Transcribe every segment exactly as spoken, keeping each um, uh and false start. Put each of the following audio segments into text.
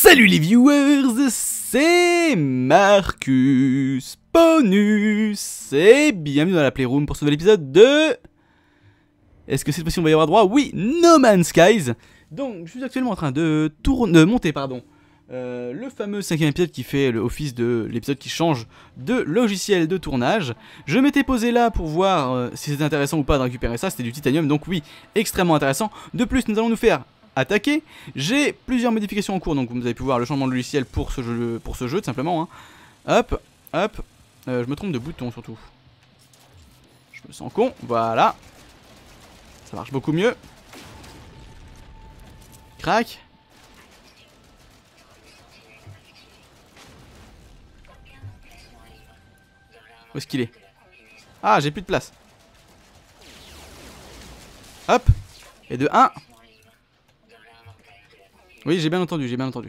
Salut les viewers, c'est Marcus Bonus et bienvenue dans la Playroom pour ce nouvel épisode de... Est-ce que cette fois-ci on va y avoir droit? Oui, No Man's Skies. Donc je suis actuellement en train de, tourner, de monter pardon, euh, le fameux cinquième épisode qui fait l'office de l'épisode qui change de logiciel de tournage. Je m'étais posé là pour voir euh, si c'était intéressant ou pas de récupérer ça, c'était du titanium, donc oui, extrêmement intéressant. De plus, nous allons nous faire attaquer. J'ai plusieurs modifications en cours, donc vous avez pu voir le changement de logiciel pour ce jeu, pour ce jeu tout simplement. Hein. Hop, hop, euh, je me trompe de bouton surtout. Je me sens con, voilà. Ça marche beaucoup mieux. Crac. Où est-ce qu'il est? Ah, j'ai plus de place. Hop. Et de un. Oui, j'ai bien entendu, j'ai bien entendu.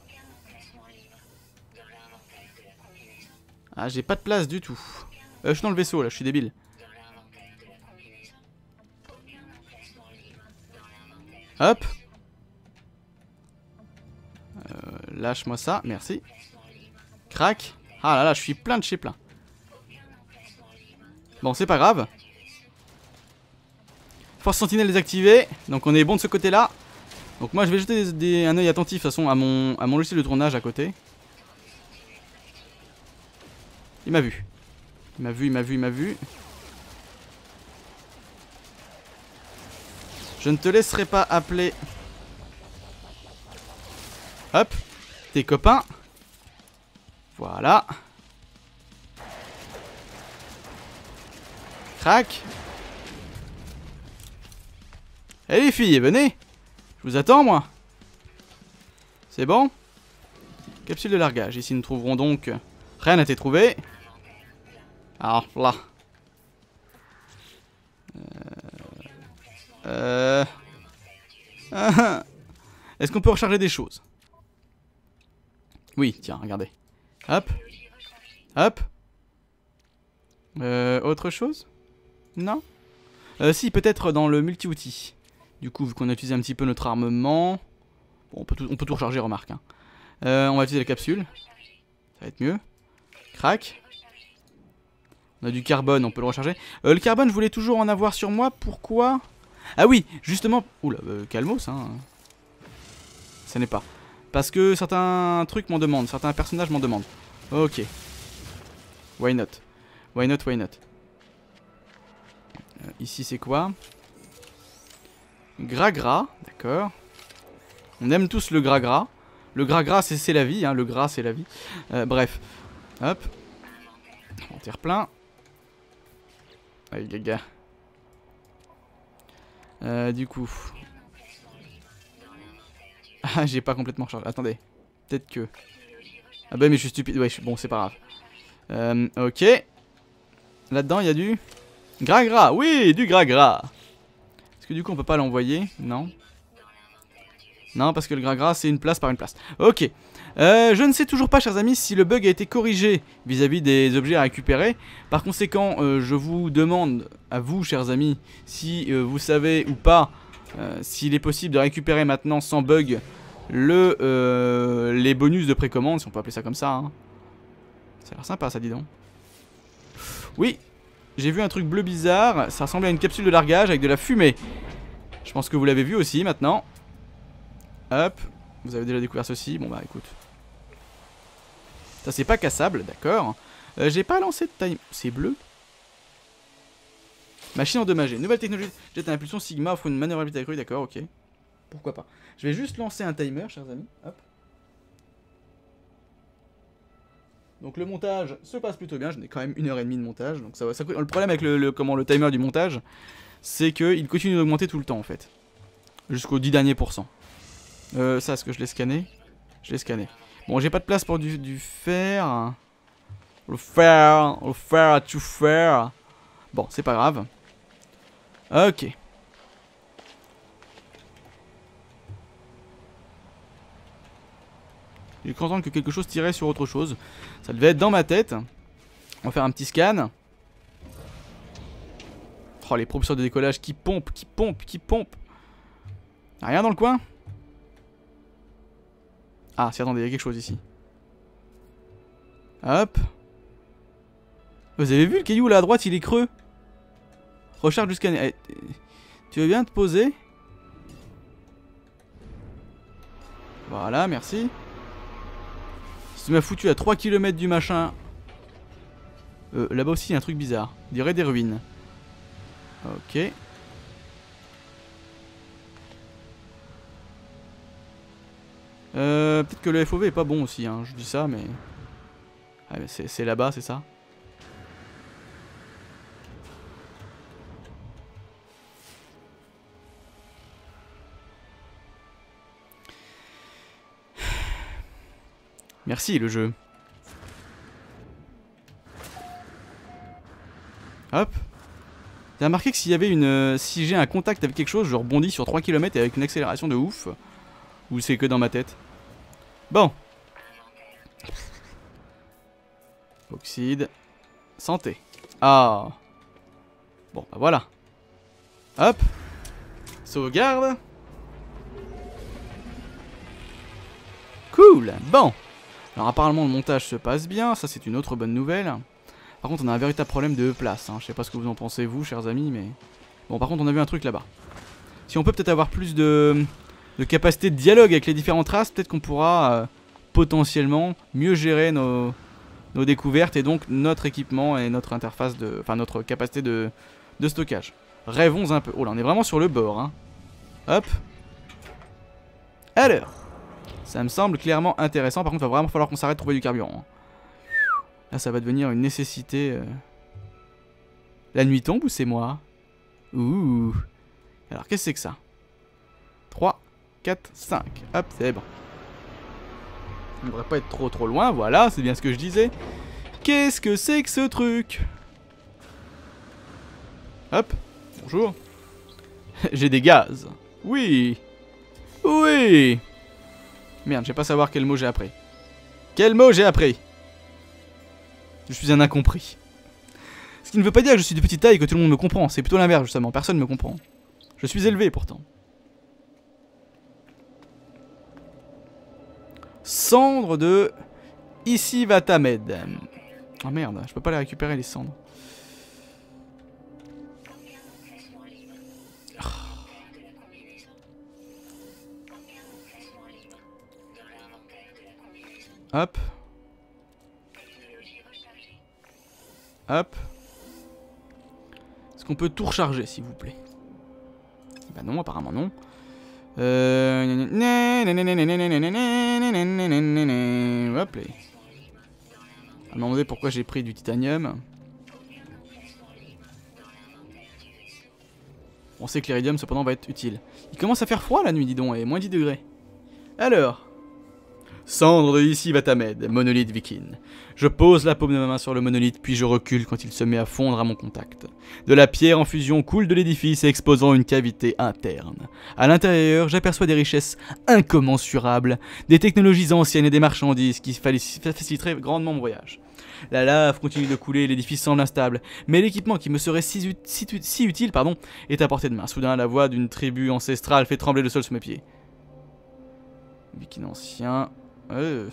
Ah, j'ai pas de place du tout. Euh, je suis dans le vaisseau là, je suis débile. Hop. Euh, Lâche-moi ça, merci. Crac. Ah là là, je suis plein de chez plein. Bon, c'est pas grave. Force sentinelle désactivée. Donc on est bon de ce côté-là. Donc moi je vais jeter des, des, un œil attentif de toute façon à mon, à mon logiciel de tournage à côté. Il m'a vu. Il m'a vu, il m'a vu, il m'a vu. Je ne te laisserai pas appeler. Hop. Tes copains. Voilà. Crac. Eh les filles, venez. Je vous attends moi. C'est bon? Capsule de largage. Ici nous trouverons donc... Rien n'a été trouvé. Alors là. Euh... Euh... Est-ce qu'on peut recharger des choses? Oui, tiens, regardez. Hop. Hop. Euh, autre chose? Non? euh, Si, peut-être dans le multi-outil. Du coup, vu qu'on a utilisé un petit peu notre armement... Bon, on peut tout, on peut tout recharger, remarque. Hein. Euh, on va utiliser la capsule. Ça va être mieux. Crac. On a du carbone, on peut le recharger. Euh, le carbone, je voulais toujours en avoir sur moi. Pourquoi? Ah oui, justement... Oula, euh, calmos, hein. Ça n'est pas. Parce que certains trucs m'en demandent. Certains personnages m'en demandent. Ok. Why not? Why not, why not? euh, Ici, c'est quoi? Gras gras, d'accord. On aime tous le gras gras. Le gras gras, c'est la vie, hein. Le gras, c'est la vie. Euh, bref. Hop. On tire plein. Allez, gaga. Euh, du coup. Ah, j'ai pas complètement rechargé. Attendez. Peut-être que... Ah bah mais je suis stupide. Ouais, je suis... bon, c'est pas grave. Euh, ok. Là-dedans, il y a du... Gras gras. Oui, du gras gras. Est-ce que du coup, on peut pas l'envoyer? Non. Non, parce que le gras gras, c'est une place par une place. Ok. Euh, je ne sais toujours pas, chers amis, si le bug a été corrigé vis-à-vis des objets à récupérer. Par conséquent, euh, je vous demande à vous, chers amis, si euh, vous savez ou pas euh, s'il est possible de récupérer maintenant sans bug le, euh, les bonus de précommande, si on peut appeler ça comme ça. Hein. Ça a l'air sympa, ça, dis donc. Oui, j'ai vu un truc bleu bizarre. Ça ressemblait à une capsule de largage avec de la fumée. Je pense que vous l'avez vu aussi maintenant. Hop, vous avez déjà découvert ceci. Bon bah écoute. Ça c'est pas cassable, d'accord. euh, J'ai pas lancé de time... C'est bleu. Machine endommagée. Nouvelle technologie. Jette à impulsion Sigma offre une manœuvrabilité accrue, d'accord, ok. Pourquoi pas. Je vais juste lancer un timer, chers amis. Hop. Donc le montage se passe plutôt bien. Je n'ai quand même une heure et demie de montage. Donc ça va. Ça... Le problème avec le, le, comment, le timer du montage, c'est qu'il continue d'augmenter tout le temps en fait. Jusqu'aux dix derniers pourcents. Euh, ça, est-ce que je l'ai scanné? Je l'ai scanné. Bon, j'ai pas de place pour du, du fer. Le fer, le fer à tout faire. Bon, c'est pas grave. Ok. J'ai cru entendre que quelque chose tirait sur autre chose. Ça devait être dans ma tête. On va faire un petit scan. Oh, les propulseurs de décollage qui pompent, qui pompent, qui pompent. Y'a rien dans le coin? Ah, si, attendez, il y a quelque chose ici. Hop. Vous avez vu le caillou là à droite, il est creux. Recharge du scanner. Eh, tu veux bien te poser? Voilà, merci. Tu m'as foutu à trois kilomètres du machin. Euh, là-bas aussi, il y a un truc bizarre. On dirait des ruines. Ok. Euh, peut-être que le F O V est pas bon aussi, hein. Je dis ça, mais... Ah, mais c'est là-bas, c'est ça? Merci, le jeu. Hop. T'as remarqué que s'il y avait une... Euh, si j'ai un contact avec quelque chose, je rebondis sur trois kilomètres et avec une accélération de ouf. Ou c'est que dans ma tête? Bon. Oxyde. Santé. Ah. Bon, bah voilà. Hop. Sauvegarde. Cool. Bon. Alors apparemment le montage se passe bien. Ça c'est une autre bonne nouvelle. Par contre on a un véritable problème de place. Hein. Je sais pas ce que vous en pensez vous, chers amis, mais... Bon, par contre on a vu un truc là-bas. Si on peut peut-être avoir plus de... de capacité de dialogue avec les différentes races, peut-être qu'on pourra euh, potentiellement mieux gérer nos... nos découvertes et donc notre équipement et notre interface de... Enfin notre capacité de, de stockage. Rêvons un peu. Oh là, on est vraiment sur le bord, hein. Hop. Alors. Ça me semble clairement intéressant. Par contre, il va vraiment falloir qu'on s'arrête de trouver du carburant. Hein. Là, ça va devenir une nécessité. Euh... La nuit tombe ou c'est moi? Ouh. Alors, qu'est-ce que c'est que ça? trois, quatre, cinq. Hop, c'est bon. Ça ne devrait pas être trop trop loin. Voilà, c'est bien ce que je disais. Qu'est-ce que c'est que ce truc? Hop. Bonjour. J'ai des gaz. Oui. Oui. Merde, je vais pas savoir quel mot j'ai appris. Quel mot j'ai appris? Je suis un incompris. Ce qui ne veut pas dire que je suis de petite taille et que tout le monde me comprend. C'est plutôt l'inverse, justement. Personne ne me comprend. Je suis élevé, pourtant. Cendre de... Ici va Tamed. Oh merde, je peux pas les récupérer, les cendres. Hop. Hop. Est-ce qu'on peut tout recharger, s'il vous plaît? Bah non, apparemment non. Euh... Hop là. On m'a demandé pourquoi j'ai pris du titanium. On sait que l'iridium, cependant, va être utile. Il commence à faire froid la nuit, dis donc, et moins dix degrés. Alors... Cendre de ici va Tamed, monolithe viking. Je pose la paume de ma main sur le monolithe, puis je recule quand il se met à fondre à mon contact. De la pierre en fusion coule de l'édifice, exposant une cavité interne. À l'intérieur, j'aperçois des richesses incommensurables, des technologies anciennes et des marchandises qui faciliteraient grandement mon voyage. La lave continue de couler, l'édifice semble instable, mais l'équipement qui me serait si, ut si, si utile pardon, est à portée de main. Soudain, la voix d'une tribu ancestrale fait trembler le sol sous mes pieds. Viking ancien... Euh.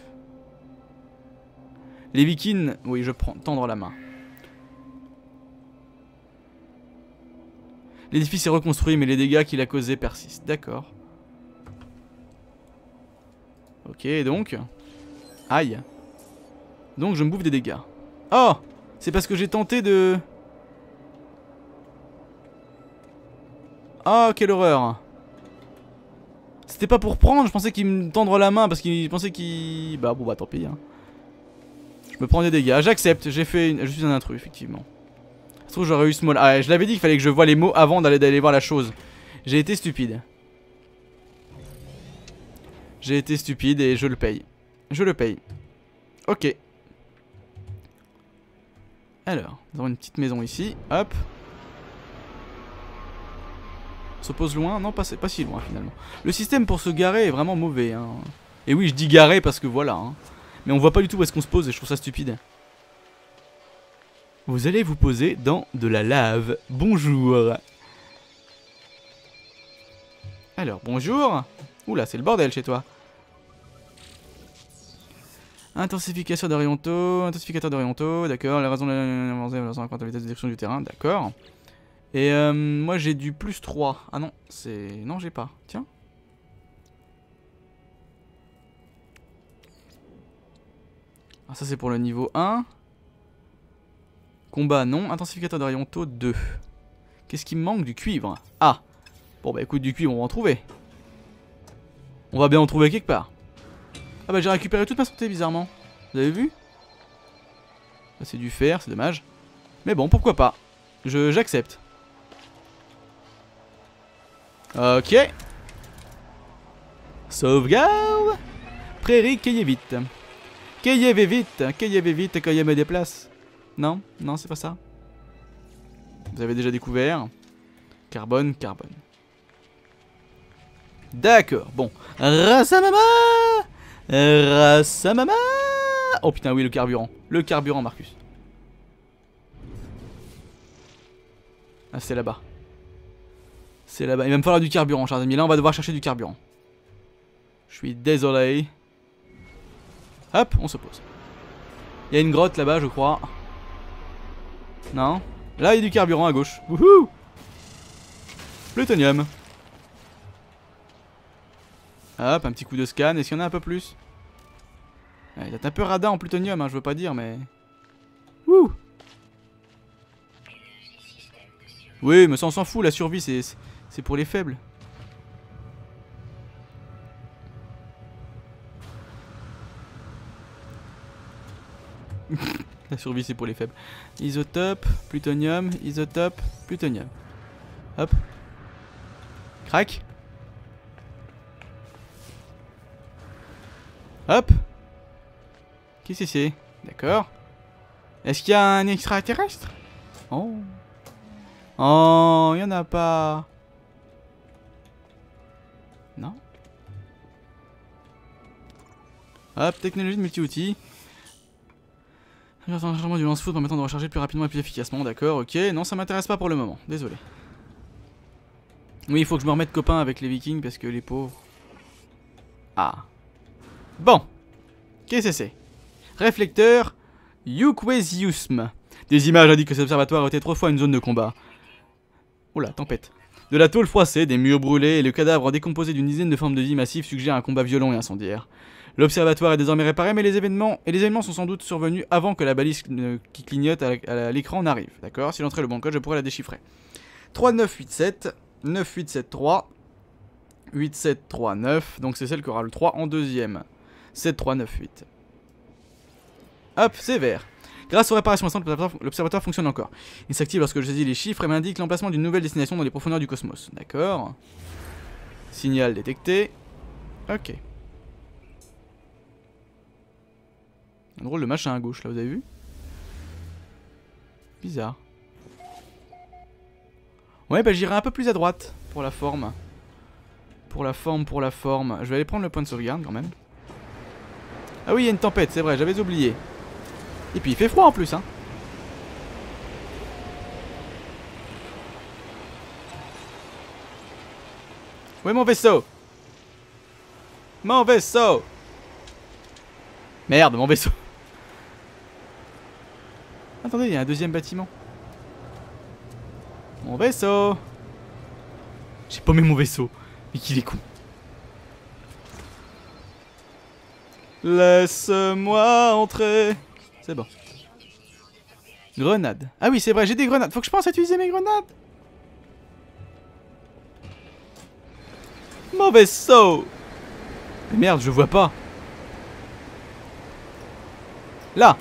Les Vikings, oui, je prends tendre la main. L'édifice est reconstruit, mais les dégâts qu'il a causés persistent. D'accord. Ok, donc. Aïe. Donc je me bouffe des dégâts. Oh, c'est parce que j'ai tenté de... Oh, quelle horreur. C'était pas pour prendre, je pensais qu'il me tendre la main parce qu'il pensait qu'il... Bah bon bah tant pis hein. Je me prends des dégâts, j'accepte, j'ai fait une... Je suis un intrus effectivement. Ça se trouve j'aurais eu small... Ah je l'avais dit qu'il fallait que je voie les mots avant d'aller d'aller voir la chose. J'ai été stupide. J'ai été stupide et je le paye. Je le paye. Ok. Alors, nous avons une petite maison ici, hop. Se pose loin? Non, pas, pas si loin finalement. Le système pour se garer est vraiment mauvais. Hein. Et oui, je dis garer parce que voilà. Hein. Mais on voit pas du tout où est-ce qu'on se pose et je trouve ça stupide. Vous allez vous poser dans de la lave. Bonjour. Alors, bonjour. Oula, c'est le bordel chez toi. Intensification d'orientaux, intensificateur d'orientaux, d'accord. La raison de la vitesse de direction du terrain, d'accord. Et euh, moi j'ai du plus trois. Ah non, c'est... Non, j'ai pas. Tiens. Ah, ça c'est pour le niveau un. Combat, non. Intensificateur d'orientaux, deux. Qu'est-ce qui me manque? Du cuivre. Ah. Bon bah écoute, du cuivre, on va en trouver. On va bien en trouver quelque part. Ah bah j'ai récupéré toute ma santé bizarrement. Vous avez vu? Ça c'est du fer, c'est dommage. Mais bon, pourquoi pas. Je j'accepte. Ok. Sauvegarde. Prairie, cueillez vite. Cueillez vite, cueillez vite quand il me déplace. Non, non, c'est pas ça. Vous avez déjà découvert. Carbone, carbone. D'accord, bon. Rassamama. Rassamama. Oh putain, oui, le carburant. Le carburant, Marcus. Ah, c'est là-bas. C'est là-bas. Il va me falloir du carburant, chers amis. Là, on va devoir chercher du carburant. Je suis désolé. Hop, on se pose. Il y a une grotte là-bas, je crois. Non. Là, il y a du carburant à gauche. Wouhou! Plutonium. Hop, un petit coup de scan. Est-ce qu'il y en a un peu plus? Ouais, il est un peu radin en plutonium, hein, je veux pas dire, mais... Wouh! Oui, mais ça, on s'en fout. La survie, c'est c'est pour les faibles. La survie c'est pour les faibles. Isotope, plutonium, isotope, plutonium. Hop. Crac. Hop. Qu'est-ce que c'est? D'accord. Est-ce qu'il y a un extraterrestre? Oh. Oh, il n'y en a pas. Non. Hop, technologie de multi-outils. Un changement du lance-foot permettant de recharger plus rapidement et plus efficacement, d'accord, ok. Non, ça m'intéresse pas pour le moment, désolé. Oui, il faut que je me remette copain avec les vikings parce que les pauvres... Ah. Bon. Qu'est-ce que c'est? Réflecteur Yukwesiusm. Des images indiquent que cet observatoire était autrefois une zone de combat. Oula, tempête. De la tôle froissée, des murs brûlés et le cadavre décomposé d'une dizaine de formes de vie massives suggèrent un combat violent et incendiaire. L'observatoire est désormais réparé, mais les événements et les événements sont sans doute survenus avant que la balise qui clignote à l'écran n'arrive. D'accord? Si l'entrée est le bon code, je pourrais la déchiffrer. trois neuf huit sept, neuf huit sept trois, huit sept trois neuf, donc c'est celle qui aura le trois en deuxième. sept trois neuf huit. Hop, c'est vert. Grâce aux réparations récentes, l'observatoire fonctionne encore. Il s'active lorsque je saisis les chiffres et m'indique l'emplacement d'une nouvelle destination dans les profondeurs du cosmos. D'accord. Signal détecté. Ok. Un drôle de machin à gauche là, vous avez vu? Bizarre. Ouais, bah j'irai un peu plus à droite pour la forme. Pour la forme, pour la forme. Je vais aller prendre le point de sauvegarde quand même. Ah oui, il y a une tempête, c'est vrai, j'avais oublié. Et puis il fait froid en plus, hein. Où est mon vaisseau? Mon vaisseau! Merde, mon vaisseau. Attendez, il y a un deuxième bâtiment. Mon vaisseau. J'ai paumé mon vaisseau. Mais qu'il est con. Laisse-moi entrer. C'est bon. Grenade. Ah oui, c'est vrai, j'ai des grenades. Faut que je pense à utiliser mes grenades. Mon vaisseau. Mais merde, je vois pas. Là.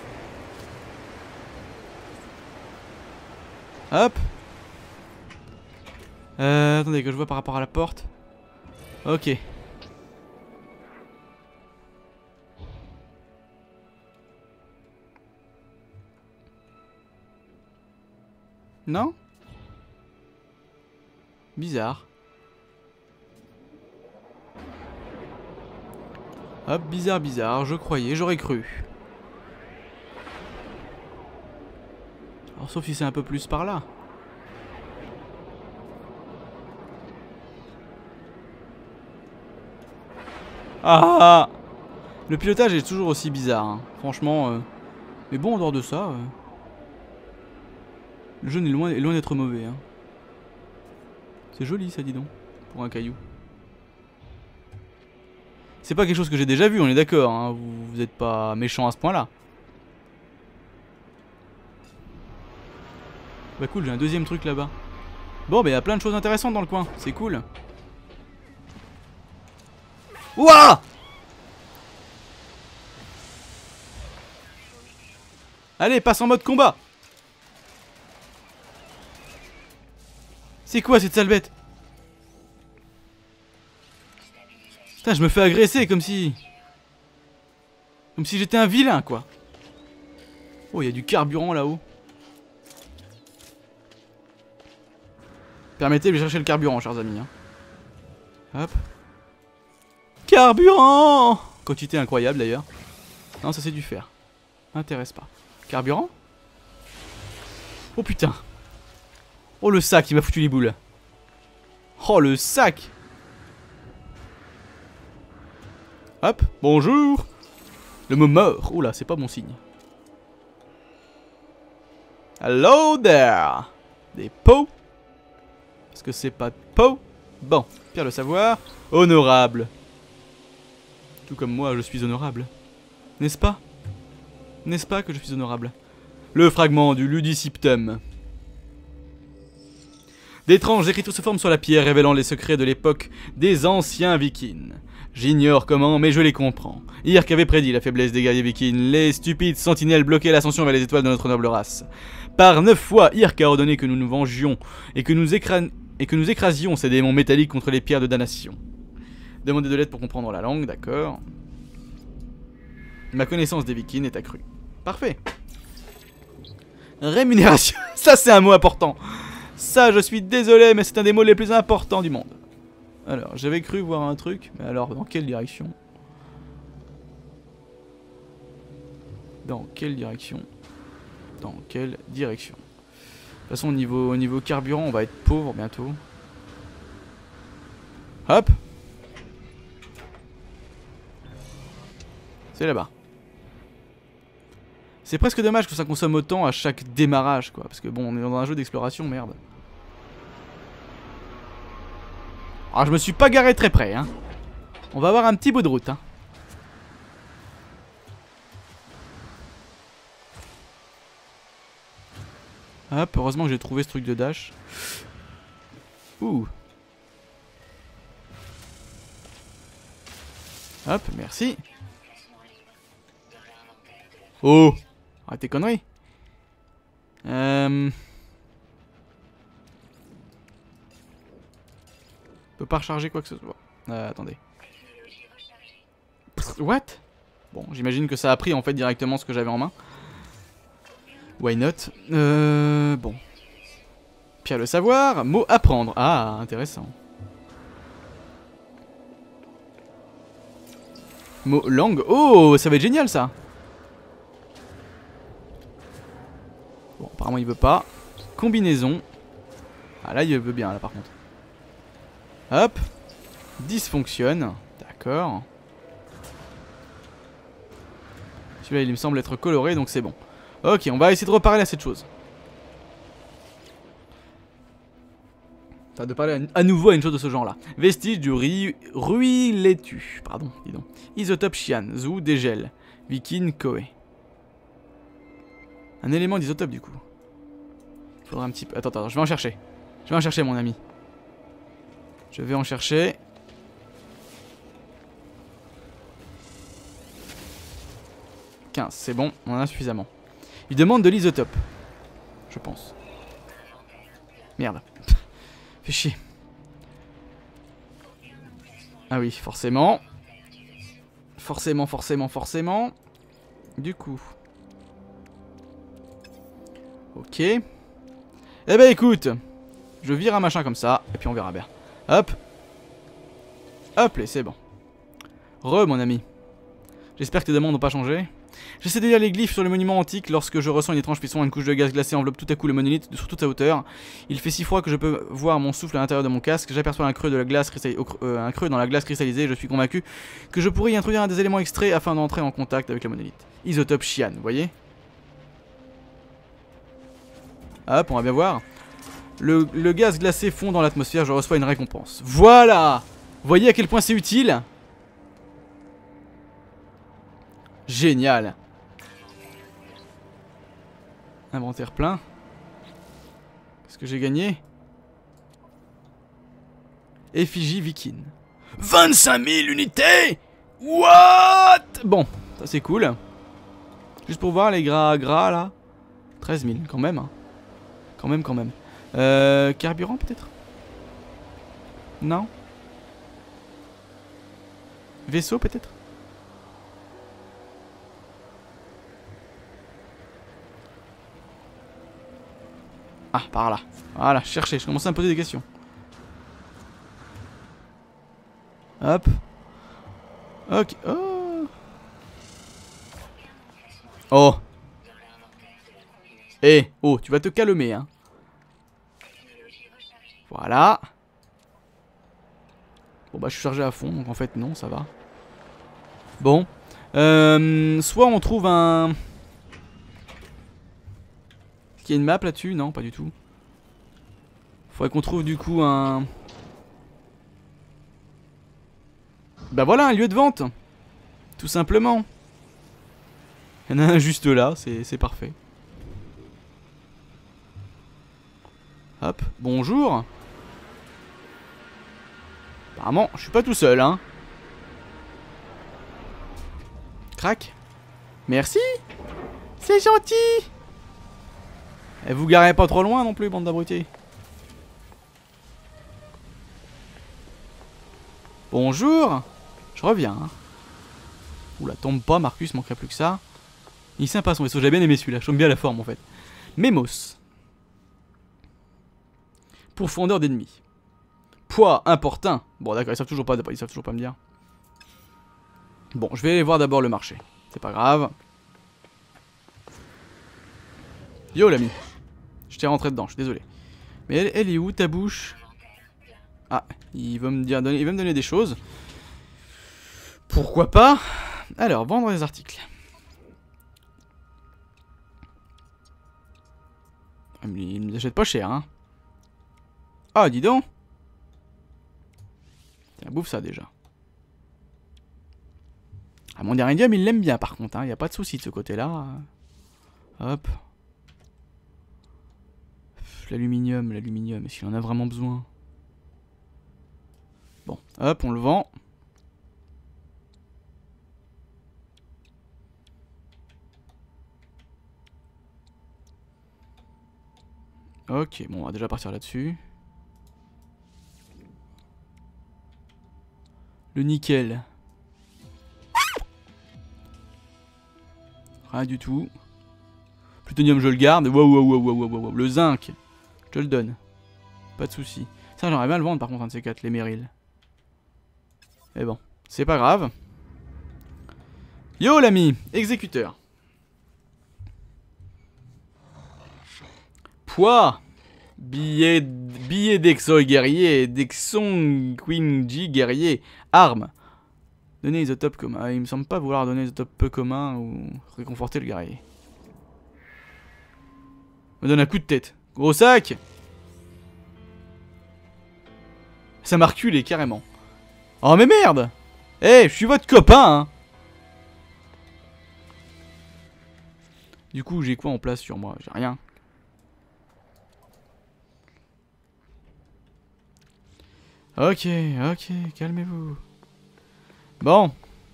Hop. Euh, attendez, que je vois par rapport à la porte. Ok. Non? Bizarre. Hop, bizarre, bizarre, je croyais, j'aurais cru. Alors, sauf si c'est un peu plus par là. Ah! Le pilotage est toujours aussi bizarre, hein. Franchement. Euh... Mais bon, en dehors de ça, euh... le jeu est loin, est loin d'être mauvais. Hein. C'est joli ça, dis donc, pour un caillou. C'est pas quelque chose que j'ai déjà vu, on est d'accord, hein. Vous, vous êtes pas méchant à ce point-là. Bah cool, j'ai un deuxième truc là-bas. Bon, bah il y a plein de choses intéressantes dans le coin, c'est cool. Ouah! Allez, passe en mode combat. C'est quoi cette sale bête? Putain, je me fais agresser comme si... Comme si j'étais un vilain, quoi. Oh, il y a du carburant là-haut. Permettez de chercher le carburant, chers amis. Hein. Hop. Carburant! Quantité incroyable, d'ailleurs. Non, ça c'est du fer. M'intéresse pas. Carburant? Oh putain. Oh le sac, il m'a foutu les boules. Oh le sac. Hop, bonjour. Le mot mort. Oula, c'est pas bon signe. Hello there. Des pots. Parce que c'est pas de pots. Bon, Pierre le savoir. Honorable. Tout comme moi, je suis honorable. N'est-ce pas? N'est-ce pas que je suis honorable? Le fragment du Ludiciptum. D'étranges écritures se forment sur la pierre, révélant les secrets de l'époque des anciens vikings. J'ignore comment, mais je les comprends. Irk avait prédit la faiblesse des guerriers vikings. Les stupides sentinelles bloquaient l'ascension vers les étoiles de notre noble race. Par neuf fois, Irk a ordonné que nous nous vengions et que nous, écra... et que nous écrasions ces démons métalliques contre les pierres de damnation. Demandez de l'aide pour comprendre la langue, d'accord. Ma connaissance des vikings est accrue. Parfait. Rémunération. Ça, c'est un mot important. Ça, je suis désolé, mais c'est un des mots les plus importants du monde. Alors, j'avais cru voir un truc, mais alors, dans quelle direction? Dans quelle direction? Dans quelle direction? De toute façon, au niveau, au niveau carburant, on va être pauvre bientôt. Hop. C'est là-bas. C'est presque dommage que ça consomme autant à chaque démarrage, quoi. Parce que bon, on est dans un jeu d'exploration, merde. Alors, je me suis pas garé très près, hein. On va avoir un petit bout de route, hein. Hop, heureusement que j'ai trouvé ce truc de dash. Ouh. Hop, merci. Oh. Arrête tes conneries. Euh... Peut pas recharger quoi que ce soit. Euh, attendez. What? Bon, j'imagine que ça a pris en fait directement ce que j'avais en main. Why not? Euh... Bon. Pierre le savoir. Mot apprendre. Ah, intéressant. Mot langue. Oh, ça va être génial ça. Bon, apparemment il veut pas. Combinaison. Ah là il veut bien là par contre. Hop. Dysfonctionne. D'accord. Celui-là il me semble être coloré donc c'est bon. Ok, on va essayer de reparler à cette chose. Enfin, de parler à nouveau à une chose de ce genre là. Vestige du Ruiletu. Pardon, dis donc. Isotope Chian. Zou dégel. Viking Koe. Un élément d'isotope du coup. Il faudra un petit peu... Attends, attends, je vais en chercher. Je vais en chercher mon ami. Je vais en chercher. quinze, c'est bon, on en a suffisamment. Il demande de l'isotope. Je pense. Merde. Fais chier. Ah oui, forcément. Forcément, forcément, forcément. Du coup. Ok. Eh ben écoute. Je vire un machin comme ça. Et puis on verra bien. Hop. Hop, là, c'est bon. Re, mon ami. J'espère que tes demandes n'ont pas changé. J'essaie de lire les glyphes sur le monument antique lorsque je ressens une étrange frisson. Une couche de gaz glacé enveloppe tout à coup le monolithe sur toute sa hauteur. Il fait si froid que je peux voir mon souffle à l'intérieur de mon casque. J'aperçois un creux de la glace euh, un creux dans la glace cristallisée. Je suis convaincu que je pourrais y introduire un des éléments extraits afin d'entrer en contact avec le monolithe. Isotope Chian, vous voyez? Hop, on va bien voir. Le, le gaz glacé fond dans l'atmosphère, je reçois une récompense. Voilà! Vous voyez à quel point c'est utile? Génial! Inventaire plein. Qu'est-ce que j'ai gagné? Effigie viking. vingt-cinq mille unités! What? Bon, ça c'est cool. Juste pour voir les gras gras là. treize mille quand même. Hein. Quand même, quand même. Euh, carburant peut-être? Non? Vaisseau peut-être? Ah, par là. Voilà, cherchez, je commençais à me poser des questions. Hop. Ok. Oh. Oh. Eh, oh, tu vas te calmer, hein. Voilà. Bon, bah, je suis chargé à fond, donc en fait, non, ça va. Bon. Euh, soit on trouve un... Est-ce qu'il y a une map là-dessus? Non, pas du tout. Faudrait qu'on trouve du coup un... Bah voilà, un lieu de vente. Tout simplement. Il y en a un juste là, c'est parfait. Hop, bonjour. Apparemment, je suis pas tout seul, hein. Crac. Merci. C'est gentil. Et vous garez pas trop loin non plus, bande d'abrutis. Bonjour. Je reviens. Hein. Oula, tombe pas, Marcus, manquerait plus que ça. Il est sympa son vaisseau, j'ai bien aimé celui-là, je tombe bien la forme en fait. Memos. Pourfendeur d'ennemis. Poids important. Bon d'accord, ils savent toujours pas, ils savent toujours pas me dire. Bon, je vais aller voir d'abord le marché. C'est pas grave. Yo l'ami. Je t'ai rentré dedans, je suis désolé. Mais elle, elle est où ta bouche? Ah, il va me dire, il va me donner des choses. Pourquoi pas? Alors, vendre des articles. Il me les achète pas cher, hein. Ah, dis donc. Tiens, bouffe ça déjà. Ah, mon Iridium, il l'aime bien par contre, hein. Il n'y a pas de souci de ce côté-là. Hop. L'aluminium, l'aluminium, est-ce qu'il en a vraiment besoin? Bon, hop, on le vend. Ok, bon, on va déjà partir là-dessus. Le nickel. Rien du tout. Plutonium, je le garde. Wow, wow, wow, wow, wow, wow. Le zinc, je te le donne. Pas de soucis. Ça, j'aimerais bien le vendre par contre, un de ces quatre, les Merrill. Mais bon, c'est pas grave. Yo l'ami, exécuteur. Poids. Billet, billet d'Exo guerrier. D'Exon Quinji guerrier. Arme. Donner isotope commun. Il me semble pas vouloir donner isotope peu commun ou réconforter le guerrier. Me donne un coup de tête. Gros sac. Ça m'a reculé carrément. Oh mais merde. Eh, hey, je suis votre copain hein. Du coup j'ai quoi en place sur moi? J'ai rien. Ok, ok, calmez-vous. Bon.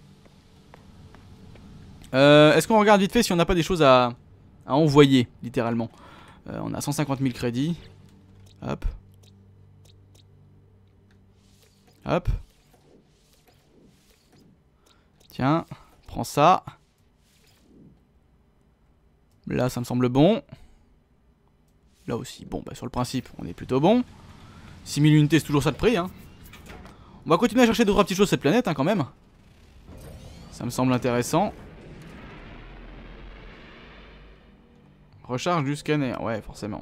Euh, Est-ce qu'on regarde vite fait si on n'a pas des choses à, à envoyer, littéralement. euh, On a cent cinquante mille crédits. Hop. Hop. Tiens, prends ça. Là, ça me semble bon. Là aussi, bon, bah sur le principe, on est plutôt bon. six mille unités, c'est toujours ça de prix, hein. On va continuer à chercher deux trois petites choses sur cette planète, hein, quand même. Ça me semble intéressant. Recharge du scanner, ouais, forcément.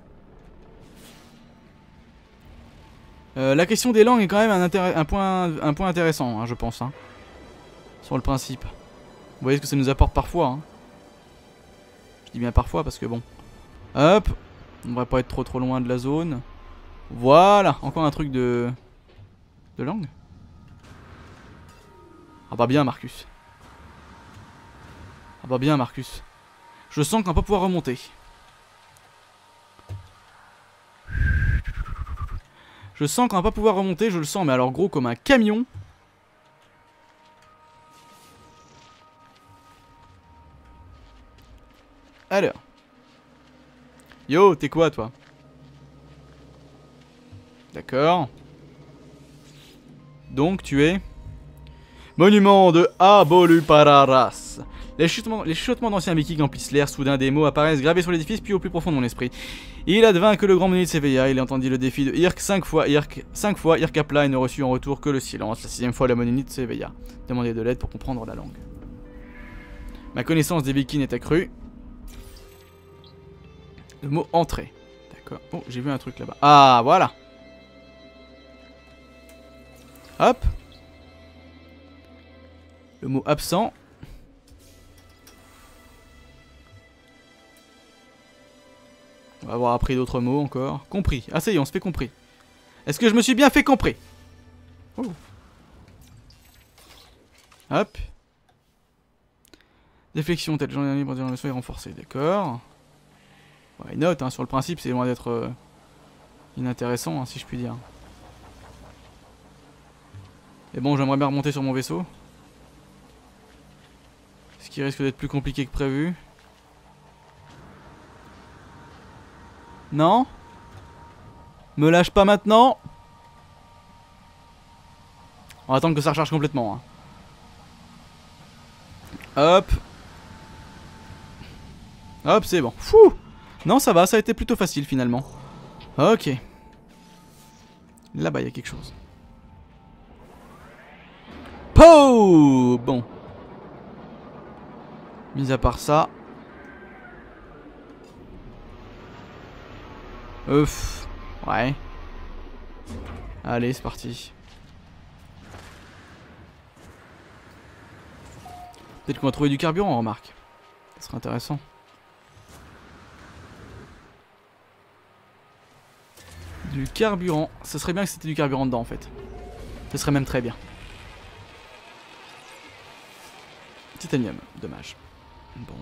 Euh, la question des langues est quand même un, un, point, un point intéressant, hein, je pense. Hein, sur le principe. Vous voyez ce que ça nous apporte parfois. Hein. Je dis bien parfois parce que bon. Hop. On devrait pas être trop trop loin de la zone. Voilà. Encore un truc de... De langue. Ah bah bien Marcus. Ah bah bien Marcus. Je sens qu'on va pas pouvoir remonter. Je sens qu'on va pas pouvoir remonter, je le sens, mais alors gros comme un camion. Alors. Yo, t'es quoi toi? D'accord. Donc tu es... Monument de Abolupararas. Les chuchotements, les chuchotements d'anciens vikings emplissent l'air, soudain des mots apparaissent gravés sur l'édifice puis au plus profond de mon esprit. Il advint que le grand monolithe s'éveilla, il entendit le défi de Irk cinq fois, Irk, cinq fois, Irk appela et ne reçut en retour que le silence. La sixième fois, le monolithe s'éveilla. Demandez de l'aide pour comprendre la langue. Ma connaissance des vikings est accrue. Le mot entrer. D'accord. Oh, j'ai vu un truc là-bas. Ah, voilà. Hop. Le mot absent. On va avoir appris d'autres mots encore. Compris. Ah ça y est, on se fait compris. Est-ce que je me suis bien fait compris? Oh. Hop. Déflexion, telle journée libre de leçon est renforcée, d'accord. Why not, hein, sur le principe, c'est loin d'être euh, inintéressant, hein, si je puis dire. Et bon, j'aimerais bien remonter sur mon vaisseau. Ce qui risque d'être plus compliqué que prévu. Non? Me lâche pas maintenant. On va attendre que ça recharge complètement. Hein. Hop. Hop, c'est bon. Fouh. Non, ça va, ça a été plutôt facile finalement. Ok. Là-bas, il y a quelque chose. Pouh. Bon. Mis à part ça. Ouf. Ouais. Allez, c'est parti. Peut-être qu'on va trouver du carburant, remarque. Ça serait intéressant. Du carburant. Ce serait bien que c'était du carburant dedans, en fait. Ce serait même très bien. Titanium, dommage. Bon.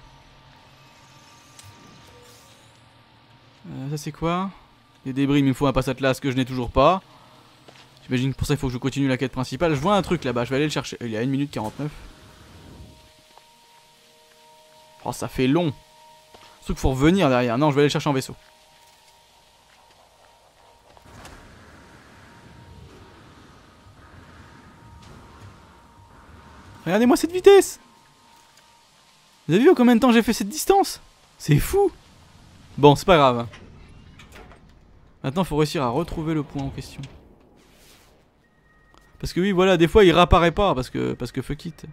Euh, ça c'est quoi? Des débris, mais il me faut un passe-atlas que je n'ai toujours pas. J'imagine que pour ça il faut que je continue la quête principale. Je vois un truc là-bas, je vais aller le chercher. Il y a une minute quarante-neuf. Oh, ça fait long. Surtout qu'il faut revenir derrière. Non, je vais aller le chercher en vaisseau. Regardez-moi cette vitesse! Vous avez vu en combien de temps j'ai fait cette distance? C'est fou! Bon, c'est pas grave. Maintenant, il faut réussir à retrouver le point en question. Parce que oui, voilà, des fois, il réapparaît pas, parce que, parce que fuck it.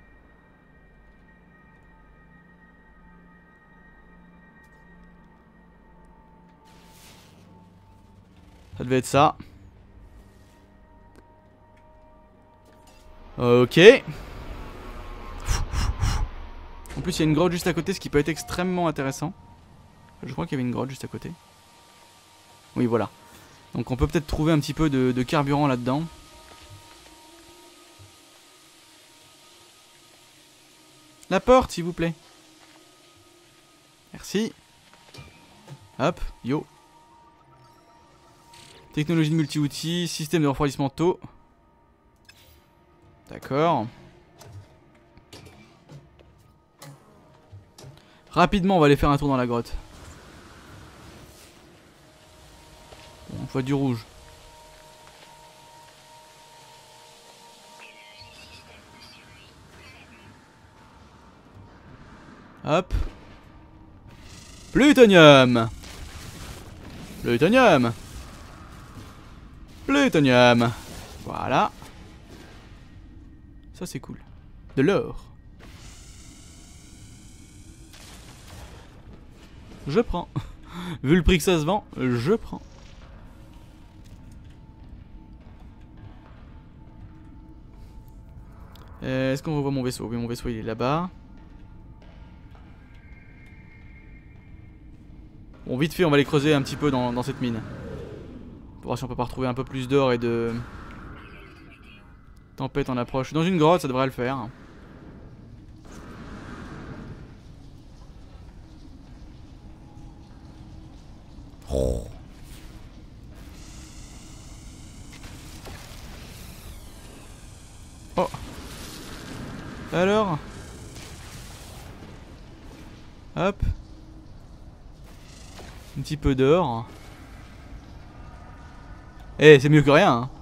Ça devait être ça. Ok. En plus, il y a une grotte juste à côté, ce qui peut être extrêmement intéressant. Je crois qu'il y avait une grotte juste à côté. Oui, voilà. Donc on peut peut-être trouver un petit peu de, de carburant là-dedans. La porte, s'il vous plaît. Merci. Hop, yo. Technologie de multi-outils, système de refroidissement tôt. D'accord. Rapidement, on va aller faire un tour dans la grotte. Bon, on voit du rouge. Hop. Plutonium. Plutonium. Plutonium. Voilà. Ça c'est cool. De l'or. Je prends. Vu le prix que ça se vend, je prends. Euh, Est-ce qu'on revoit mon vaisseau? Oui, mon vaisseau il est là-bas. Bon, vite fait, on va les creuser un petit peu dans, dans cette mine. Pour voir si on peut pas retrouver un peu plus d'or et de... Tempête en approche. Dans une grotte, ça devrait le faire. Oh. Oh. Alors. Hop. Un petit peu d'or. Eh, c'est mieux que rien. Hein.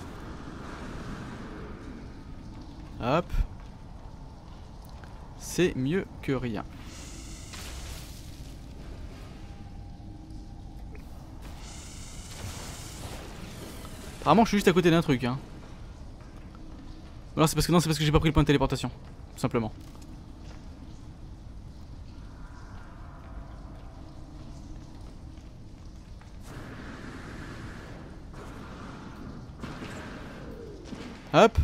Hop. C'est mieux que rien. Apparemment, je suis juste à côté d'un truc. Hein. Alors, c'est parce que non, c'est parce que j'ai pas pris le point de téléportation, tout simplement. Hop.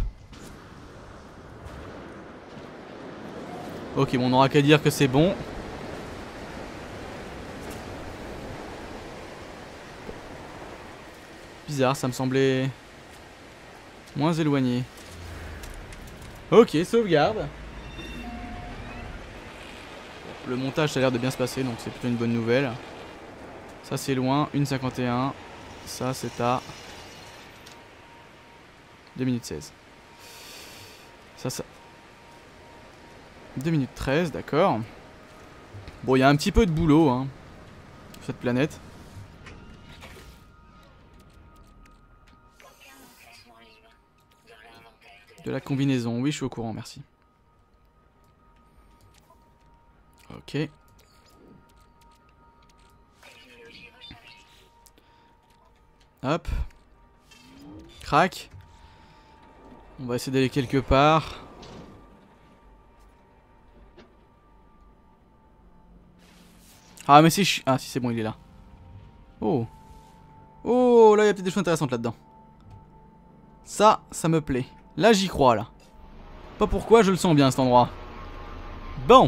Ok, bon, on n'aura qu'à dire que c'est bon. Bizarre, ça me semblait moins éloigné. Ok, sauvegarde. Le montage ça a l'air de bien se passer, donc c'est plutôt une bonne nouvelle. Ça c'est loin, une cinquante et un. Ça c'est à deux minutes seize. Ça, ça... deux minutes treize, d'accord. Bon, il y a un petit peu de boulot, hein, sur cette planète. De la combinaison, oui, je suis au courant, merci. Ok. Hop. Crac. On va essayer d'aller quelque part. Ah mais c'est chi... Ah si c'est bon, il est là. Oh. Oh, là il y a peut-être des choses intéressantes là-dedans. Ça, ça me plaît. Là j'y crois là. Pas pourquoi, je le sens bien cet endroit. Bon.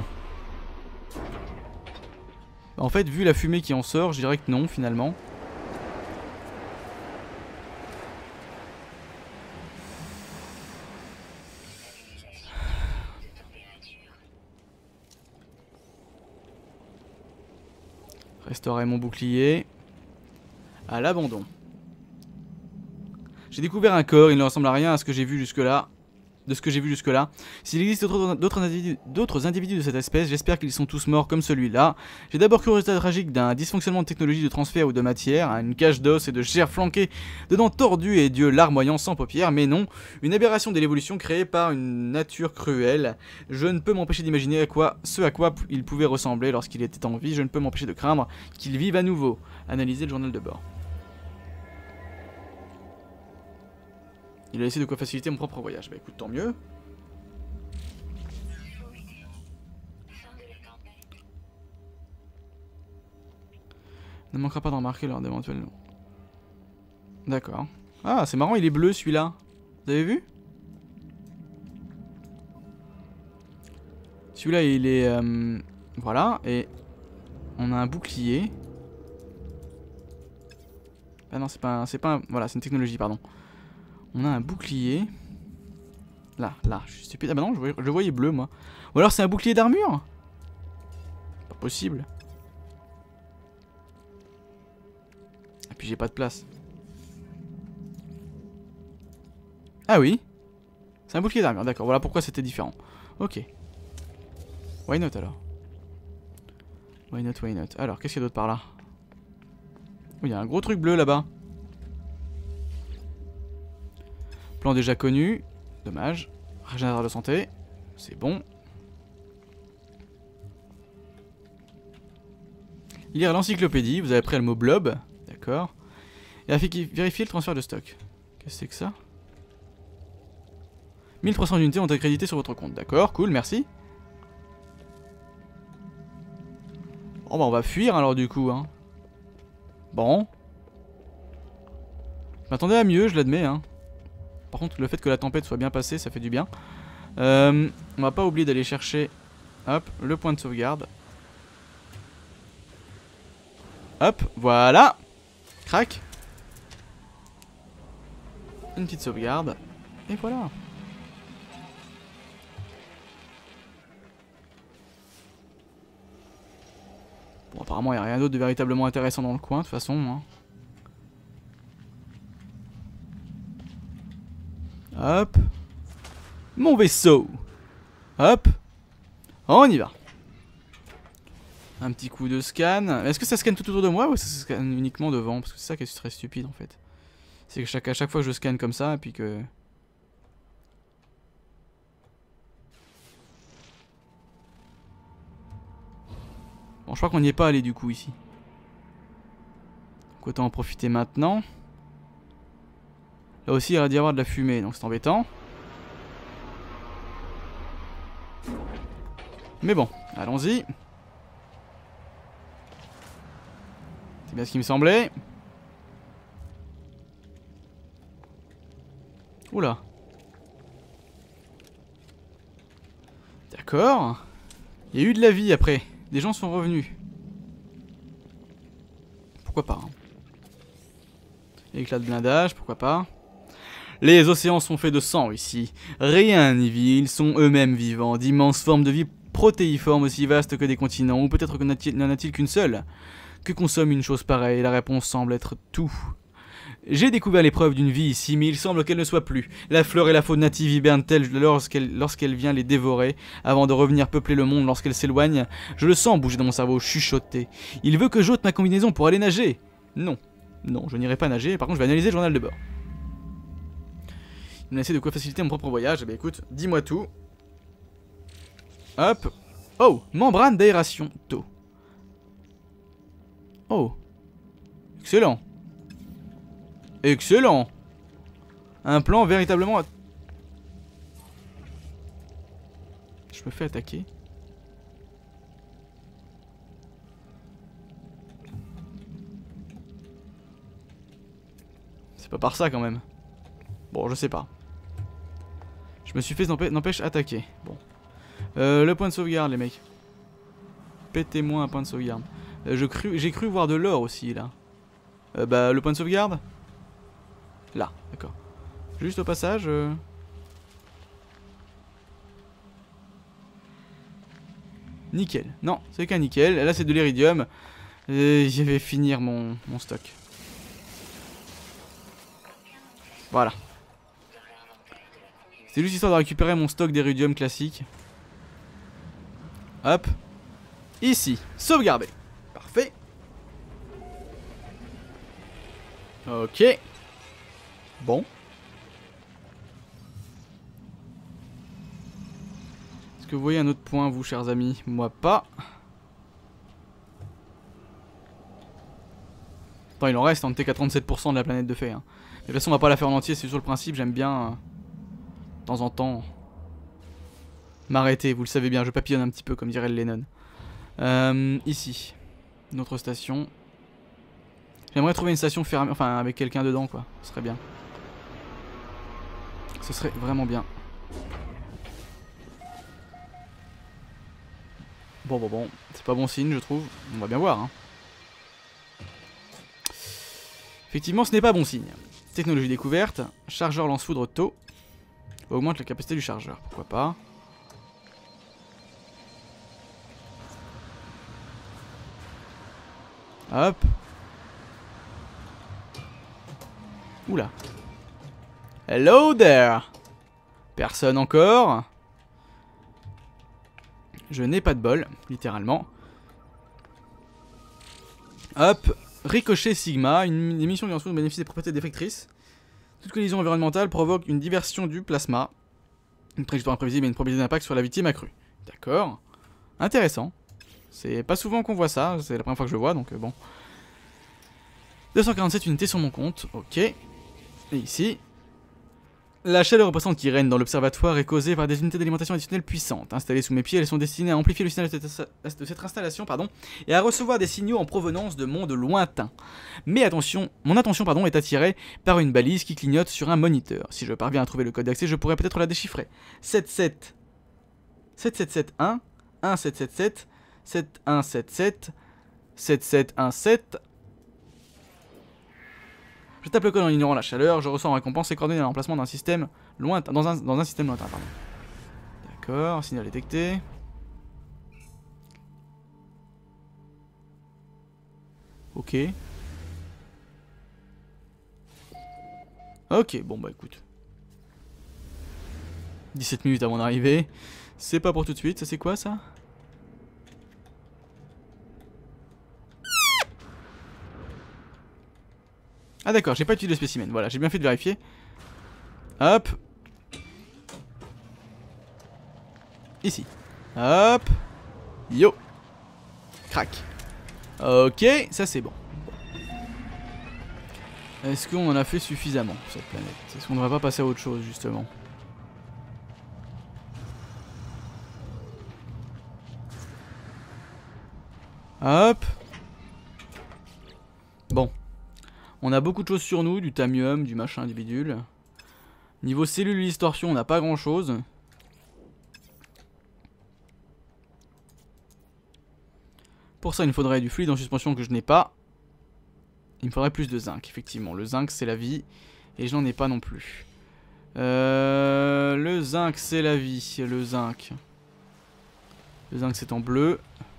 En fait, vu la fumée qui en sort, je dirais que non finalement. Restaurer mon bouclier. À l'abandon. J'ai découvert un corps, il ne ressemble à rien à ce que j'ai vu jusque-là. De ce que j'ai vu jusque-là. S'il existe d'autres individus, d'autres individus de cette espèce, j'espère qu'ils sont tous morts comme celui-là. J'ai d'abord cru au résultat tragique d'un dysfonctionnement de technologie de transfert ou de matière, une cage d'os et de chair flanquée de dents tordues et d'yeux larmoyants sans paupières, mais non, une aberration de l'évolution créée par une nature cruelle. Je ne peux m'empêcher d'imaginer à quoi, ce à quoi il pouvait ressembler lorsqu'il était en vie, je ne peux m'empêcher de craindre qu'il vive à nouveau. Analysez le journal de bord. Il a laissé de quoi faciliter mon propre voyage. Bah écoute, tant mieux. Ne manquera pas d'en remarquer lors d'éventuels... D'accord. Ah, c'est marrant, il est bleu celui-là. Vous avez vu? Celui-là, il est... Euh, voilà, et... On a un bouclier. Ah non, c'est pas un... C'est pas un... Voilà, c'est une technologie, pardon. On a un bouclier. Là, là, je suis stupide. Ah bah non, je, voyais, je le voyais bleu, moi. Ou alors c'est un bouclier d'armure? Pas possible. Et puis j'ai pas de place. Ah oui. C'est un bouclier d'armure, d'accord. Voilà pourquoi c'était différent. Ok. Why not alors? Why not, why not? Alors, qu'est-ce qu'il y a d'autre par là? Oh, il y a un gros truc bleu là-bas. Plan déjà connu. Dommage. Régénérateur de santé. C'est bon. Lire l'encyclopédie. Vous avez pris le mot blob. D'accord. Et vérifier le transfert de stock. Qu'est-ce que c'est que ça? mille trois cents unités ont été créditées sur votre compte. D'accord, cool, merci. Oh bah on va fuir alors du coup hein. Bon. Je m'attendais à mieux, je l'admets hein. Par contre le fait que la tempête soit bien passée ça fait du bien. euh, On va pas oublier d'aller chercher hop, le point de sauvegarde. Hop, voilà. Crac. Une petite sauvegarde. Et voilà. Bon, apparemment, il n'y a rien d'autre de véritablement intéressant dans le coin, de toute façon. Hein. Hop. Mon vaisseau. Hop. On y va. Un petit coup de scan. Est-ce que ça scanne tout autour de moi ou ça scanne uniquement devant? Parce que c'est ça qui est très stupide en fait. C'est que chaque, à chaque fois je scanne comme ça et puis que... Bon, je crois qu'on n'y est pas allé du coup ici. Donc autant en profiter maintenant. Là aussi il va y avoir de la fumée donc c'est embêtant. Mais bon, allons-y. C'est bien ce qui me semblait. Oula. D'accord. Il y a eu de la vie après. Des gens sont revenus. Pourquoi pas hein. Éclat de blindage, pourquoi pas. Les océans sont faits de sang ici. Rien n'y vit, ils sont eux-mêmes vivants. D'immenses formes de vie protéiformes aussi vastes que des continents. Ou peut-être n'en a-t-il qu'une seule. Que consomme une chose pareille? La réponse semble être tout. J'ai découvert les preuves d'une vie ici, mais il semble qu'elle ne soit plus. La flore et la faune native hibernent-elles lorsqu'elle lorsqu'elle vient les dévorer, avant de revenir peupler le monde lorsqu'elle s'éloigne? Je le sens bouger dans mon cerveau, chuchoter. Il veut que j'ôte ma combinaison pour aller nager. Non, non, je n'irai pas nager, par contre je vais analyser le journal de bord. Il m'a laissé de quoi faciliter mon propre voyage, eh bien écoute, dis-moi tout. Hop. Oh, membrane d'aération d'eau. Oh. Excellent. Excellent. Un plan véritablement... Je me fais attaquer. C'est pas par ça quand même. Bon, je sais pas. Je me suis fait n'empêche attaquer. Bon. Euh, le point de sauvegarde les mecs. Pétez-moi un point de sauvegarde. Euh, je cru, j'ai cru voir de l'or aussi là. Euh, bah le point de sauvegarde. Là, d'accord. Juste au passage... Euh... Nickel. Non, c'est qu'un nickel. Là, c'est de l'iridium. Et je vais finir mon, mon stock. Voilà. C'est juste histoire de récupérer mon stock d'iridium classique. Hop. Ici. Sauvegarder. Parfait. Ok. Bon. Est-ce que vous voyez un autre point, vous, chers amis? Moi, pas. Attends, il en reste, on n'était qu'à trente-sept pour cent de la planète de fait. Hein. Mais de toute façon, on va pas la faire en entier, c'est sur le principe, j'aime bien, euh, de temps en temps, m'arrêter. Vous le savez bien, je papillonne un petit peu, comme dirait le Lennon. Euh, ici. Notre station. J'aimerais trouver une station fermée, enfin, avec quelqu'un dedans, quoi. Ce serait bien. Ce serait vraiment bien. Bon, bon, bon. C'est pas bon signe, je trouve. On va bien voir. Hein. Effectivement, ce n'est pas bon signe. Technologie découverte. Chargeur lance-foudre tôt. Augmente la capacité du chargeur. Pourquoi pas. Hop. Oula. Hello there. Personne encore. Je n'ai pas de bol, littéralement. Hop. Ricochet Sigma. Une émission qui bénéficie des propriétés défectrices. Toute collision environnementale provoque une diversion du plasma. Une trajectoire imprévisible et une probabilité d'impact sur la victime accrue. D'accord. Intéressant. C'est pas souvent qu'on voit ça. C'est la première fois que je le vois, donc euh, bon. deux cent quarante-sept unités sur mon compte. Ok. Et ici. La chaleur oppressante qui règne dans l'observatoire est causée par des unités d'alimentation additionnelles puissantes. Installées sous mes pieds, elles sont destinées à amplifier le signal de cette, de cette installation pardon, et à recevoir des signaux en provenance de mondes lointains. Mais attention, mon attention pardon, est attirée par une balise qui clignote sur un moniteur. Si je parviens à trouver le code d'accès, je pourrais peut-être la déchiffrer. sept sept sept sept sept un un sept sept sept sept un sept sept sept sept un sept. Je tape le code en ignorant la chaleur, je ressens en récompense les coordonnées à l'emplacement d'un système lointain. Dans un, dans un système lointain, pardon. D'accord, signal détecté. Ok. Ok, bon bah écoute. dix-sept minutes avant d'arriver. C'est pas pour tout de suite, ça c'est quoi ça? Ah d'accord, j'ai pas utilisé le spécimen, voilà, j'ai bien fait de vérifier. Hop. Ici. Hop. Yo. Crac. Ok, ça c'est bon. Est-ce qu'on en a fait suffisamment sur cette planète? Est-ce qu'on ne devrait pas passer à autre chose justement? Hop. Bon. On a beaucoup de choses sur nous, du tamium, du machin, du bidule. Niveau cellules et distorsion, on n'a pas grand chose. Pour ça, il me faudrait du fluide en suspension que je n'ai pas. Il me faudrait plus de zinc, effectivement. Le zinc, c'est la vie. Et je n'en ai pas non plus. Euh, le zinc, c'est la vie. Le zinc. Le zinc, c'est en bleu.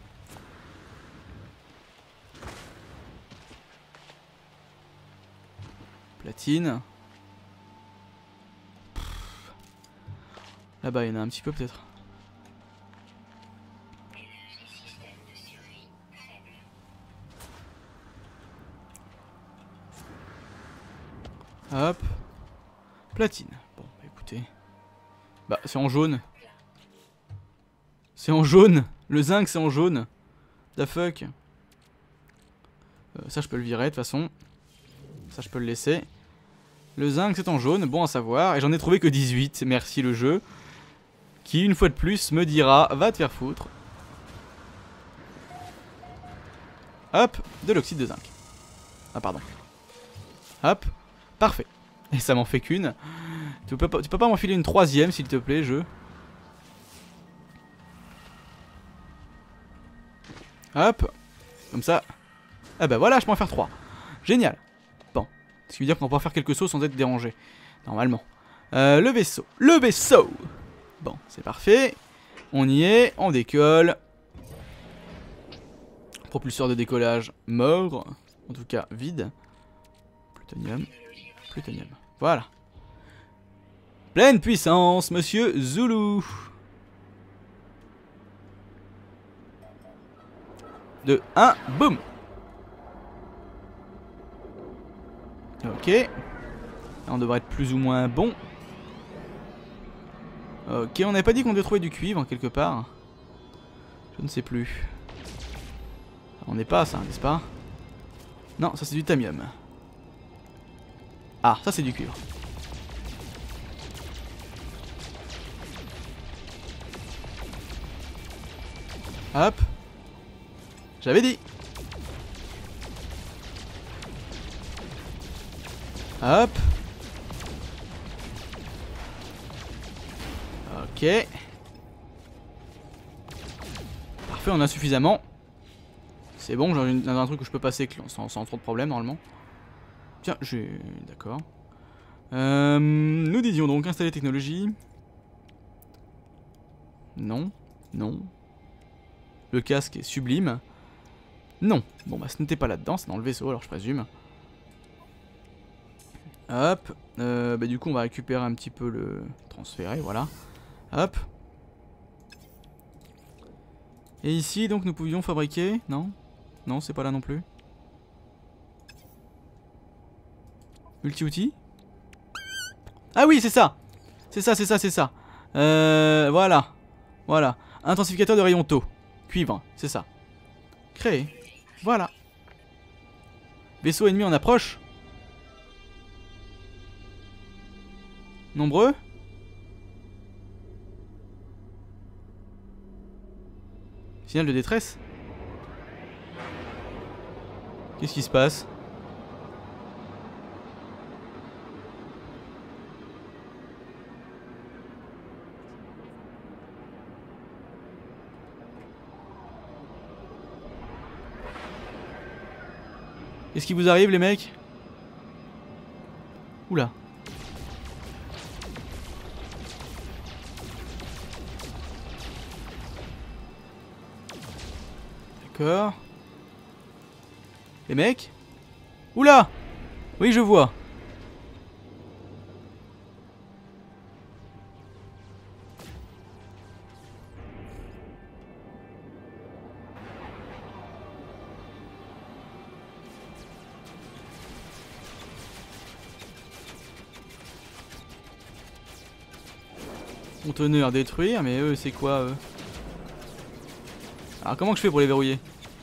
Platine. Là-bas, il y en a un petit peu peut-être. Hop. Platine. Bon, bah écoutez. Bah, c'est en jaune. C'est en jaune. Le zinc, c'est en jaune. The fuck. Euh, ça, je peux le virer de toute façon. Ça, je peux le laisser. Le zinc, c'est en jaune. Bon à savoir. Et j'en ai trouvé que dix-huit. Merci le jeu. Qui, une fois de plus, me dira va te faire foutre. Hop. De l'oxyde de zinc. Ah, pardon. Hop. Parfait. Et ça m'en fait qu'une. Tu peux pas, tu peux pas m'enfiler une troisième, s'il te plaît, jeu. Hop. Comme ça. Ah bah voilà, je peux en faire trois. Génial. Bon. Ce qui veut dire qu'on va pouvoir faire quelque chose sans être dérangé. Normalement. Euh, le vaisseau. Le vaisseau. Bon, c'est parfait. On y est. On décolle. Propulseur de décollage mort. En tout cas, vide. Plutonium. Plutonium. Voilà. Pleine puissance, monsieur Zulu. deux, un, boum. Ok. Là, on devrait être plus ou moins bon. Ok, on n'avait pas dit qu'on devait trouver du cuivre quelque part. Je ne sais plus. On n'est pas à ça, n'est-ce pas? Non, ça c'est du tamium. Ah, ça c'est du cuivre. Hop. J'avais dit. Hop. Ok. Parfait, on a suffisamment. C'est bon, j'ai un truc où je peux passer sans, sans trop de problème normalement. Tiens, j'ai... D'accord. Euh, nous disions donc installer technologie. Non. Non. Le casque est sublime. Non. Bon bah ce n'était pas là-dedans, c'est dans le vaisseau alors je présume. Hop. Euh, bah du coup on va récupérer un petit peu le... Transférer, voilà. Hop. Et ici donc nous pouvions fabriquer... Non. Non, c'est pas là non plus. Multi-outils. Ah oui, c'est ça. C'est ça, c'est ça, c'est ça. Euh, voilà. Voilà. Intensificateur de rayon taux. Cuivre, c'est ça. Créé. Voilà. Vaisseau ennemi en approche. Nombreux? Signal de détresse? Qu'est-ce qui se passe? Qu'est-ce qui vous arrive les mecs? Oula. D'accord. Les mecs? Oula! Oui, je vois. Conteneur détruire, mais eux, c'est quoi eux? Alors comment que je fais pour les verrouiller?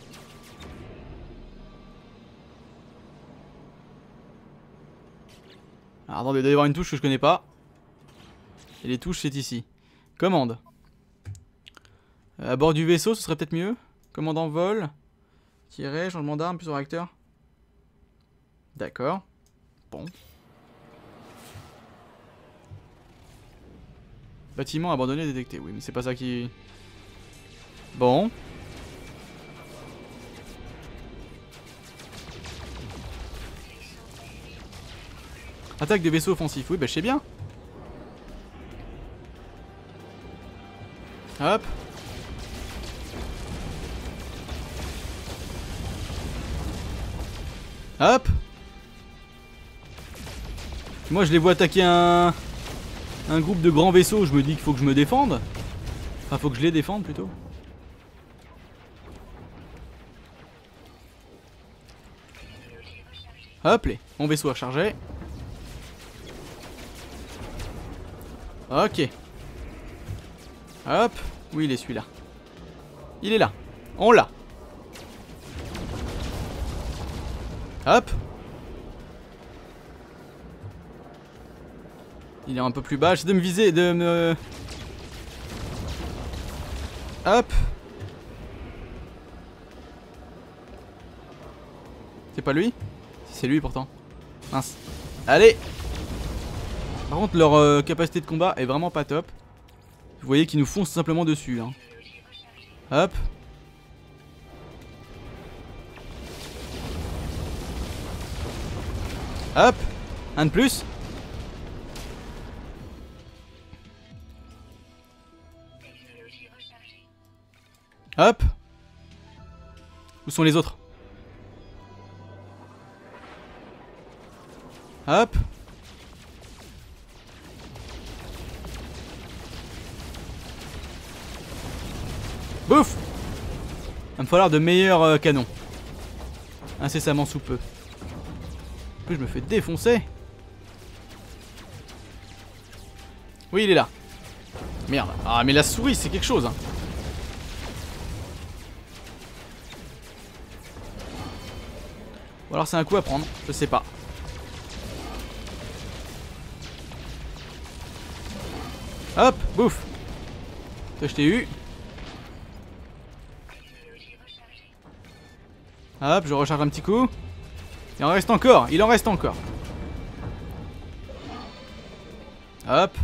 Alors attendez, il doit y avoir une touche que je connais pas. Et les touches c'est ici. Commande. Euh, à bord du vaisseau, ce serait peut-être mieux. Commande en vol. Tirer, changement d'arme, plus au réacteur. D'accord. Bon. Bâtiment abandonné détecté. Oui, mais c'est pas ça qui... Bon. Attaque des vaisseaux offensifs. Oui, bah je sais bien. Hop. Hop. Moi je les vois attaquer un... Un groupe de grands vaisseaux. Je me dis qu'il faut que je me défende. Enfin, faut que je les défende plutôt. Hop, les. Mon vaisseau à charger. Ok. Hop. Oui, il est celui-là. Il est là. On l'a. Hop. Il est un peu plus bas. J'essaie de me viser, de me... Hop. C'est pas lui? C'est lui pourtant. Mince. Allez. Par contre leur euh, capacité de combat est vraiment pas top. Vous voyez qu'ils nous foncent simplement dessus hein. Hop. Hop. Un de plus. Hop. Où sont les autres? Hop. Bouf. Va me falloir de meilleurs euh, canons. Incessamment sous peu. En plus je me fais défoncer. Oui il est là. Merde. Ah mais la souris c'est quelque chose hein. Ou alors c'est un coup à prendre. Je sais pas. Hop, bouffe. Toi je t'ai eu. Hop, je recharge un petit coup. Il en reste encore, il en reste encore. Hop.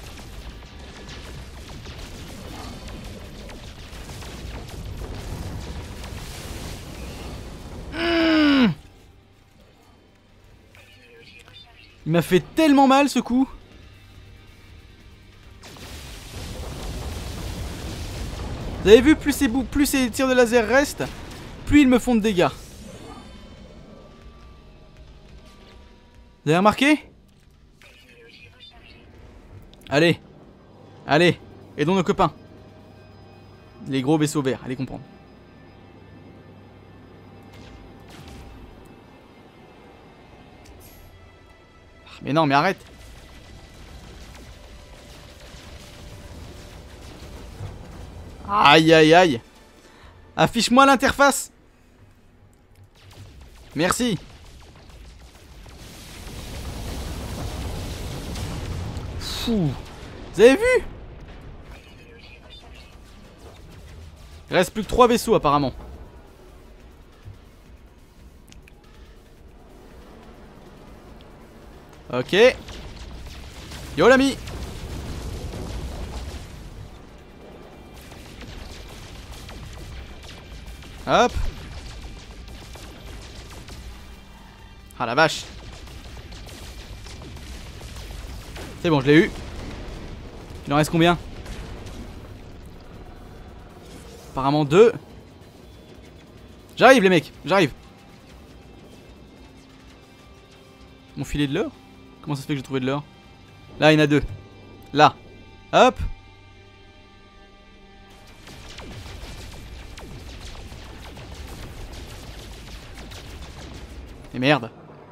Mmh. Il m'a fait tellement mal ce coup. Vous avez vu, plus ces, plus ces tirs de laser restent, plus ils me font de dégâts. Vous avez remarqué? Allez. Allez. Aidons nos copains. Les gros vaisseaux verts, allez comprendre. Mais non, mais arrête. Aïe aïe aïe. Affiche-moi l'interface. Merci. Fou. Vous avez vu? Il reste plus que trois vaisseaux apparemment. Ok. Yo l'ami. Hop. Ah la vache. C'est bon, je l'ai eu. Il en reste combien? Apparemment deux. J'arrive les mecs, j'arrive. Mon filet de l'or? Comment ça se fait que j'ai trouvé de l'or? Là il y en a deux. Là. Hop. Et merde.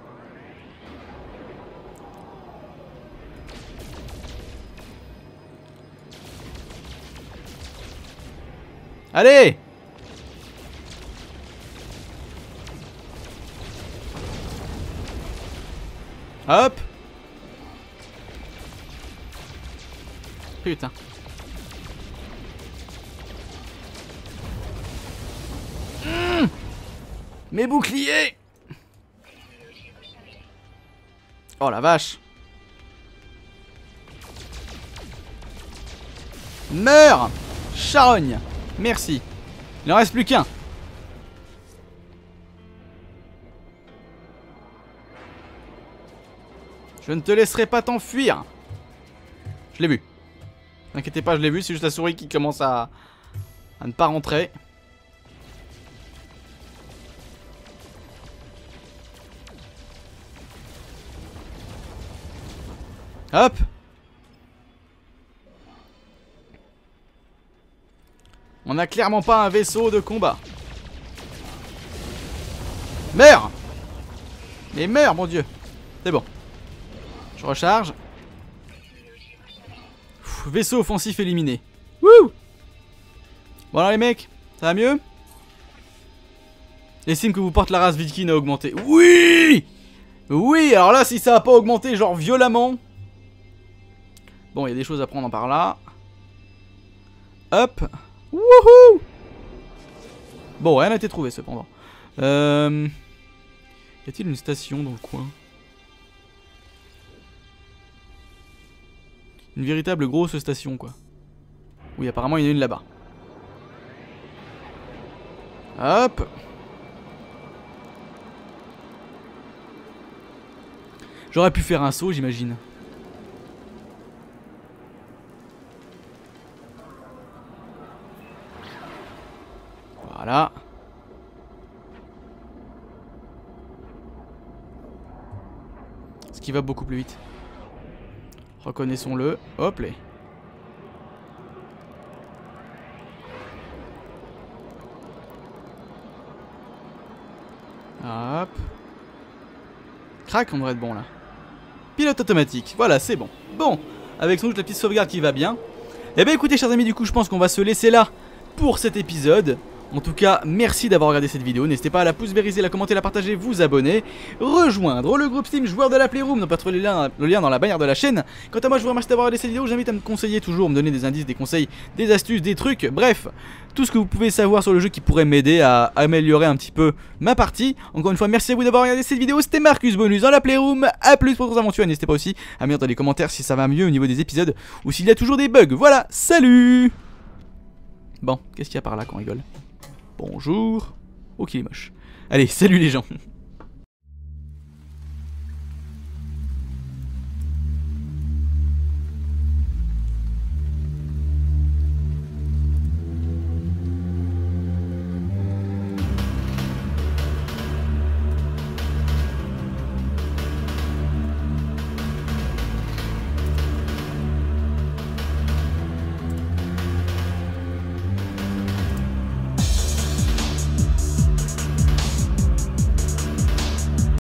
Allez! Hop! Putain. Mmh, mes boucliers! Oh la vache! Meurs! Charogne! Merci. Il en reste plus qu'un. Je ne te laisserai pas t'enfuir. Je l'ai vu. N'inquiétez pas, je l'ai vu. C'est juste la souris qui commence à, à ne pas rentrer. Hop. On n'a clairement pas un vaisseau de combat. Meurs! Mais meurs, mon dieu. C'est bon. Je recharge. Pff, vaisseau offensif éliminé. Wouh! Bon alors les mecs, ça va mieux? L'estime que vous porte la race Viking a augmenté. Oui! Oui, alors là si ça a pas augmenté genre violemment. Bon, il y a des choses à prendre par là. Hop. Wouhou! Bon, rien n'a été trouvé cependant. Euh... Y a-t-il une station dans le coin? Une véritable grosse station quoi. Oui, apparemment il y en a une là-bas. Hop. J'aurais pu faire un saut, j'imagine. Voilà. Ce qui va beaucoup plus vite. Reconnaissons-le. Hop là. Hop. Crac, on devrait être bon là. Pilote automatique. Voilà, c'est bon. Bon. Avec sans doute la petite sauvegarde qui va bien. Eh bien écoutez chers amis, du coup je pense qu'on va se laisser là pour cet épisode. En tout cas, merci d'avoir regardé cette vidéo. N'hésitez pas à la pouce vériser, la commenter, la partager, vous abonner, rejoindre le groupe Steam joueur de la Playroom. Ne pas trouver le lien, le lien dans la bannière de la chaîne. Quant à moi, je vous remercie d'avoir regardé cette vidéo. J'invite à me conseiller toujours, me donner des indices, des conseils, des astuces, des trucs. Bref, tout ce que vous pouvez savoir sur le jeu qui pourrait m'aider à améliorer un petit peu ma partie. Encore une fois, merci à vous d'avoir regardé cette vidéo. C'était Marcus Bonus dans la Playroom. A plus pour d'autres aventures. N'hésitez pas aussi à me dire dans les commentaires si ça va mieux au niveau des épisodes ou s'il y a toujours des bugs. Voilà, salut! Bon, qu'est-ce qu'il y a par là qu'on rigole? Bonjour. Oh qu'il est moche. Allez, salut les gens.